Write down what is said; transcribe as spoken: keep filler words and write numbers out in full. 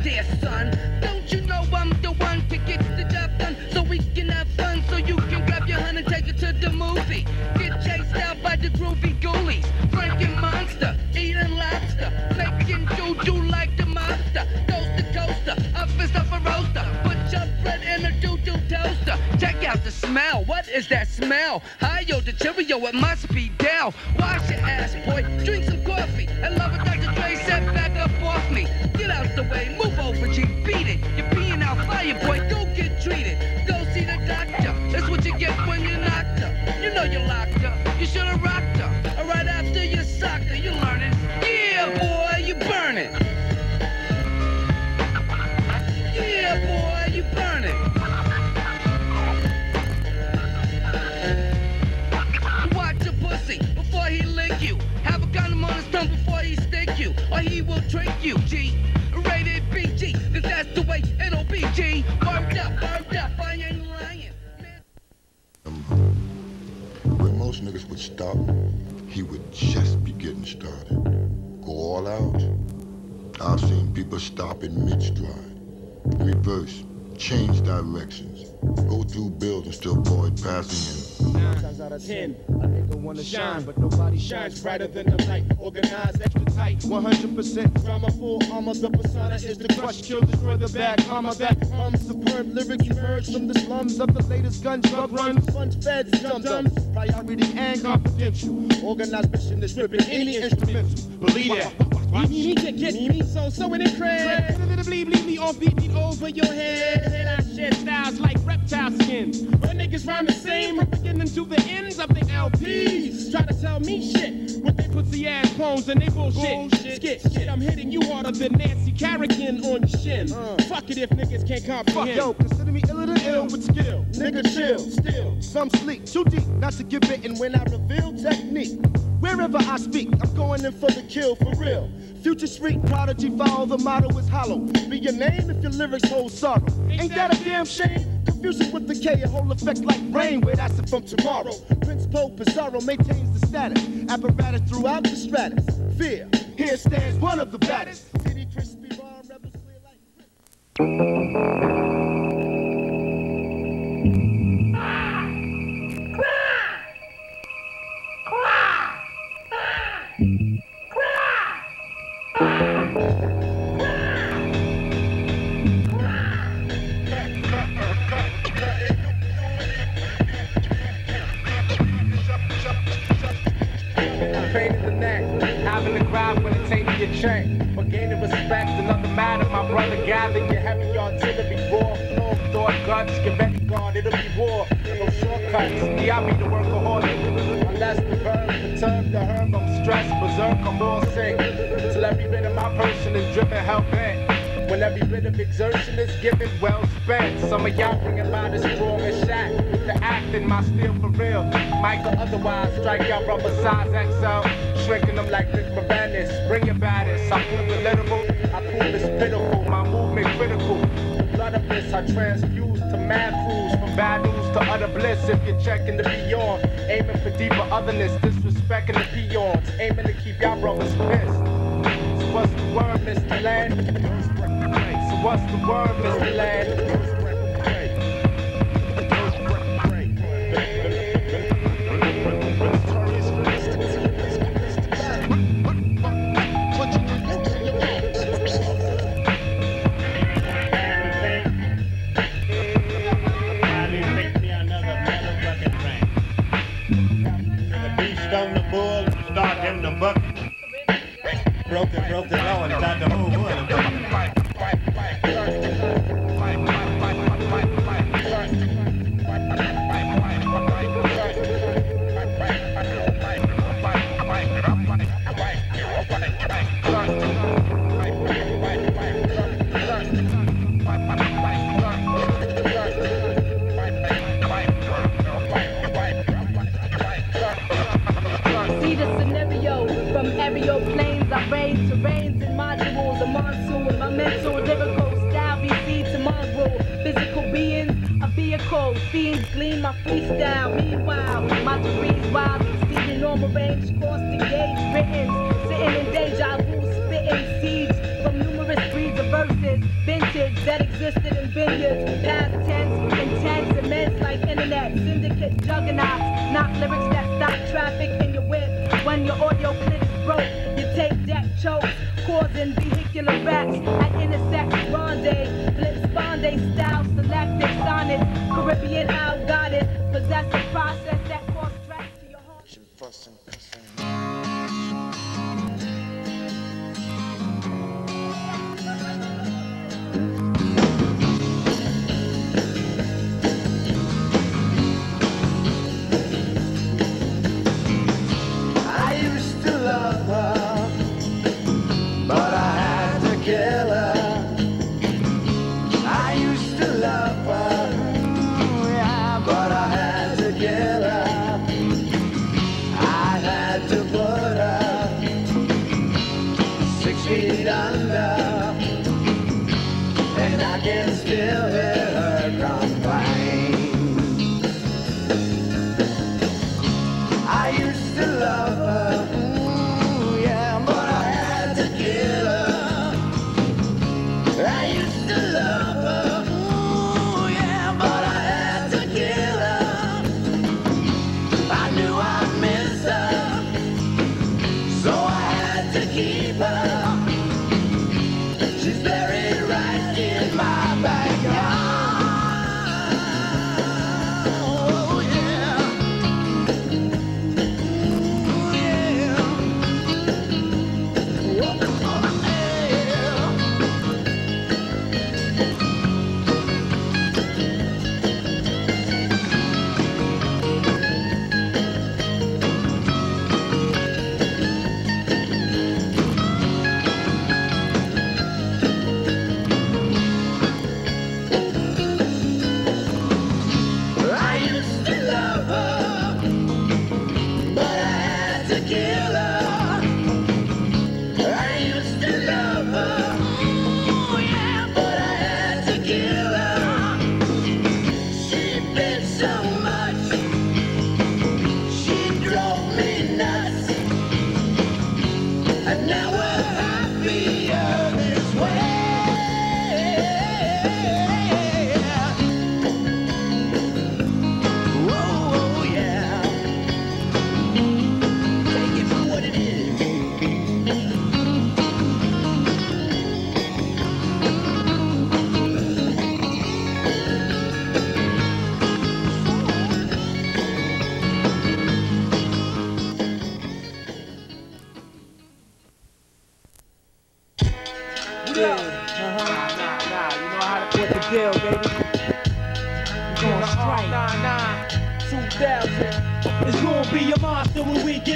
there, son. Don't you know I'm the one to get the job done so we can have fun, so you can grab your hun and take it to the movie. Get chased out by the groovy ghoulies, Franken monster, eating lobster, making doo-doo like the monster. Coast to coaster, up and stuff a roaster, put your bread in a doo-doo toaster. Check out the smell, what is that smell? Hi-yo, the Cheerio, it must be down. Wash your ass, boy, drink some coffee, and love it Doctor Dre said back up off me. Get out the way, move over, G, beat it. You're being out fire, boy, go get treated. Go see the doctor, that's what you get when you're knocked up. You know you're locked up, you should've rocked up. Right after your soccer, you're learning. Yeah, boy, you burning. Yeah, boy, you burning. Watch your pussy before he lick you. Have a condom on his tongue before he stick you, or he will trick you, G. Rated B G, cause that's the way it'll be, G. Word up, word up, I ain't lying. Um, when most niggas would stop, he would just be getting started. Go all out. I've seen people stop in mid-stride, reverse, change directions, go through buildings to avoid passing in. Nine times out of ten, a nigga wanna shine, but nobody shines brighter than the light. Organized, extra tight, one hundred percent drama, full armor. The persona is the crush, kill, destroy the bag, armor that hums. Superb lyrics emerge from the slums of the latest gun drug runs. Funds, feds, dumb dumbs, priority and confidential. Organized mission is stripping any instrumental. Believe that. You need to get me so so in the crib. Bleed, bleed me off, beat me over your head. And I shed styles like reptile skins. But niggas rhyme the same from beginning to the ends of the L Ps. Try to tell me shit with they pussy ass clones and they bullshit. bullshit. Skit, skit, I'm hitting you harder than Nancy Kerrigan on your shin. Uh, Fuck it if niggas can't comprehend. Fuck, yo, consider me iller than ill with skill. Nigga chill, still. Some sleep too deep, not to get bitten when I reveal technique. Wherever I speak, I'm going in for the kill, for real. Future street prodigy, follow the motto is hollow. Be your name if your lyrics hold sorrow. Ain't that a damn shame? Confusion with the K, a whole effect like rain. Where that's it from tomorrow. Prince Poe Pizarro maintains the status. Apparatus throughout the stratus. Fear, here stands one of the baddest. City crispy, raw, rebels, clear like... Fading the neck, having to grab when it's taking your check. But gaining respect, another matter. My brother, gather your heavy artillery, raw flow, thought guts, get ready, guard, it'll be war. No shortcuts, yeah, I be the workaholic. Unless the verb, the term, the herb, I'm stressed, berserk, I'm all sick. Till every bit of my person is driven, hell bent. When every bit of exertion is given, well spent. Some of y'all bring about as strong as Shaq. The acting, my steel for real. Michael otherwise, strike y'all rubber size X L. Shrinking them like Rick Moranis. Bring your baddest. I prove the literal, I prove it's pitiful. My movement critical. The blood of this I transfuse to mad fools. From bad news to utter bliss. If you're checking the beyond, aiming for deeper otherness. Disrespecting the peons. Aiming to keep y'all brothers pissed. So what's the word, Mister Land? So what's the word, Mister Land? Broke it, broke it low and tried to move wood. See the scenario from aerial planes. I raise terrains and modules. A monsoon, my mental lyrical style be seed to mongrel. Physical beings, a vehicle. Fiends gleam my freestyle. Meanwhile, my degrees wild, exceeding normal range. Cost engaged, written, sitting in danger. I rule spitting seeds from numerous breeds of verses. intricate juggernauts, not lyrics that stop traffic in your whip. When your audio clip is broke, your tape deck chokes, causing vehicular wrecks at intersect rendezvous. Blitz Bondé style, selective sonic, Caribbean out goddess, possess a process that cause stress to your heart. Deal, baby. We're gonna strike. Nah, nah, two thousand. It's gonna be a monster when we get.